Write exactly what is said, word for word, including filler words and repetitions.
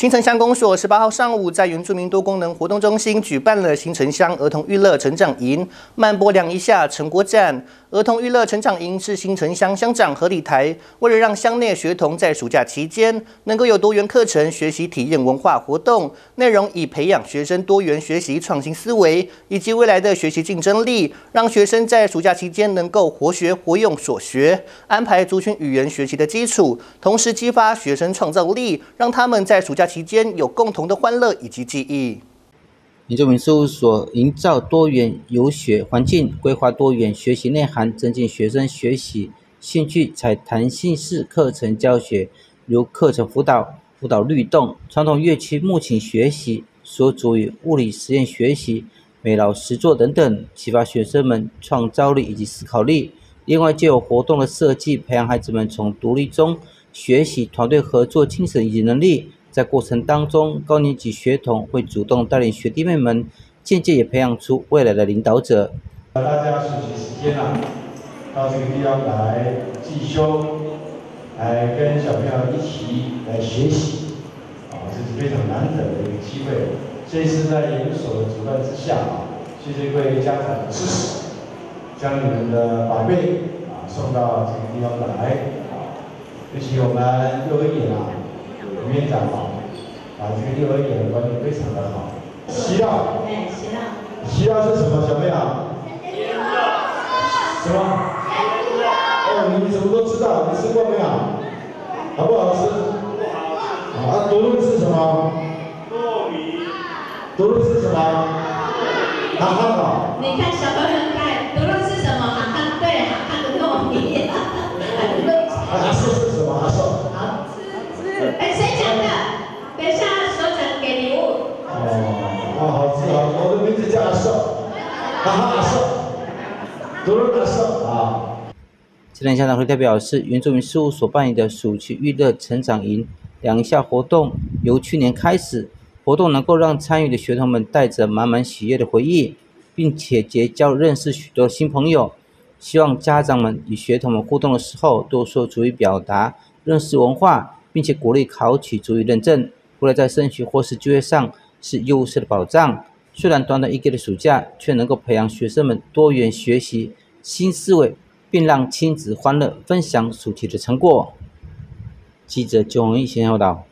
新城乡公所十八号上午在原住民多功能活动中心举办了新城乡儿童娱乐成长营，慢播量一下成果展。儿童娱乐成长营是新城乡乡长何礼台为了让乡内学童在暑假期间能够有多元课程学习体验文化活动，内容以培养学生多元学习创新思维以及未来的学习竞争力，让学生在暑假期间能够活学活用所学，安排族群语言学习的基础，同时激发学生创造力，让他们在暑假期间有共同的欢乐以及记忆。 原住民事务所营造多元游学环境，规划多元学习内涵，增进学生学习兴趣，采弹性式课程教学，如课程辅导、辅导律动、传统乐器木琴学习、所主语物理实验学习、美劳实作等等，启发学生们创造力以及思考力。另外，藉由活动的设计，培养孩子们从独立中学习团队合作精神以及能力。在过程当中，高年级学童会主动带领学弟妹们，间接也培养出未来的领导者。 大家暑期时间啊，到这个地方来进修，来跟小朋友一起来学习，啊，这是非常难得的一个机会。这次在研究所的主办之下啊，谢谢各位家长的支持，将你们的宝贝啊送到这个地方来，啊，尤其我们幼儿园啊。园长好，啊，这个幼儿园的管理非常的好。希腊， 哎，希腊， 希腊是什么小朋友？什么？哦，你怎么都知道？你吃过没有？好不好吃？啊，多肉是什么？糯米。多肉是什么？哈哈好。 你看小朋友看，多肉是什么？哈哈，对，哈哈的糯米。 阿寿是什么？阿寿。 好，吃。哎，谁讲的？等一下，所长给礼物。 哦，哦，好吃好，我的名字叫阿寿，哈哈阿寿，多肉阿寿啊。 今天乡长会代表是原住民事务所办理的暑期娱乐成长营两项活动，由去年开始，活动能够让参与的学童们带着满满喜悦的回忆，并且结交认识许多新朋友。希望家长们与学童们互动的时候，多说族语表达，认识文化，并且鼓励考取族语认证，未来在升学或是就业上是优势的保障。虽然短短一个月的暑假，却能够培养学生们多元学习新思维，并让亲子欢乐分享暑期的成果。记者周宏毅先报道。